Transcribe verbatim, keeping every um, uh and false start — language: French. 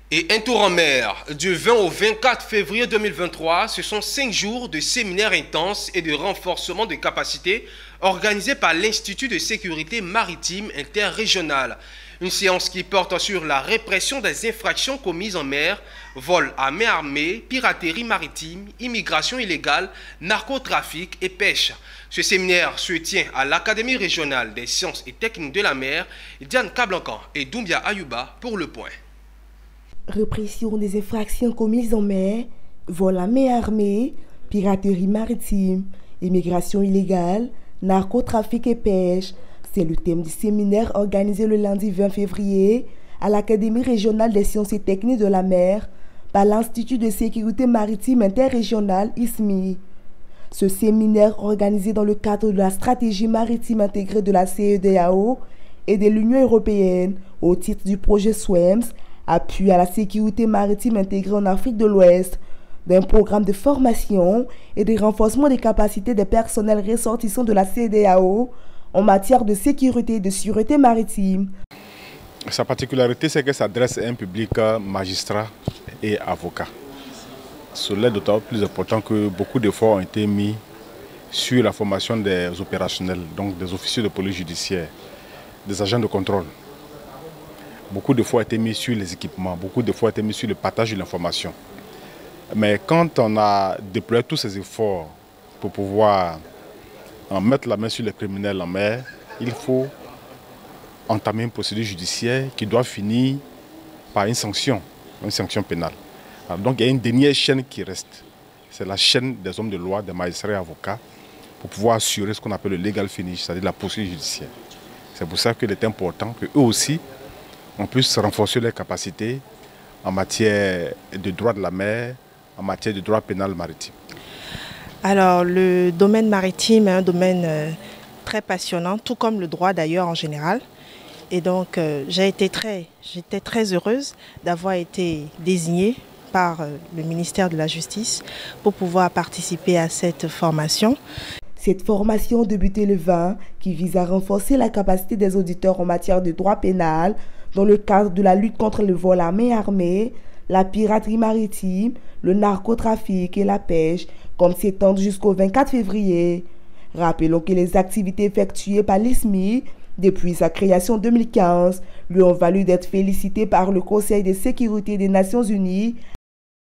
Et un tour en mer, du vingt au vingt-quatre février deux mille vingt-trois, ce sont cinq jours de séminaires intenses et de renforcement de capacités organisés par l'Institut de sécurité maritime interrégionale. Une séance qui porte sur la répression des infractions commises en mer, vol à main armée, piraterie maritime, immigration illégale, narcotrafic et pêche. Ce séminaire se tient à l'Académie régionale des sciences et techniques de la mer. Diane Kablancan et Doumbia Ayuba pour le point. Répression des infractions commises en mer, vol à main armée, piraterie maritime, immigration illégale, narcotrafic et pêche. C'est le thème du séminaire organisé le lundi vingt février à l'Académie régionale des sciences et techniques de la mer par l'Institut de sécurité maritime interrégionale I S M I. Ce séminaire organisé dans le cadre de la stratégie maritime intégrée de la C E D A O et de l'Union européenne au titre du projet S W E M S, appui à la sécurité maritime intégrée en Afrique de l'Ouest, d'un programme de formation et de renforcement des capacités des personnels ressortissants de la C E D A O en matière de sécurité et de sûreté maritime. Sa particularité, c'est qu'elle s'adresse à un public magistrat et avocat. Cela est d'autant plus important que beaucoup d'efforts ont été mis sur la formation des opérationnels, donc des officiers de police judiciaire, des agents de contrôle. Beaucoup d'efforts ont été mis sur les équipements, beaucoup d'efforts ont été mis sur le partage de l'information. Mais quand on a déployé tous ces efforts pour pouvoir en mettre la main sur les criminels en mer, il faut entamer une procédure judiciaire qui doit finir par une sanction, une sanction pénale. Alors donc il y a une dernière chaîne qui reste. C'est la chaîne des hommes de loi, des magistrats et avocats, pour pouvoir assurer ce qu'on appelle le legal finish, c'est-à-dire la procédure judiciaire. C'est pour ça qu'il est important qu'eux aussi, on puisse renforcer leurs capacités en matière de droit de la mer, en matière de droit pénal maritime. Alors le domaine maritime est un domaine euh, très passionnant, tout comme le droit d'ailleurs en général. Et donc euh, j'ai été très, j'étais très heureuse d'avoir été désignée par euh, le ministère de la Justice pour pouvoir participer à cette formation. Cette formation débutée le vingt, qui vise à renforcer la capacité des auditeurs en matière de droit pénal dans le cadre de la lutte contre le vol à main armée, la piraterie maritime, le narcotrafic et la pêche, comme s'étendent jusqu'au vingt-quatre février. Rappelons que les activités effectuées par l'I S M I depuis sa création en deux mille quinze lui ont valu d'être félicité par le Conseil de sécurité des Nations Unies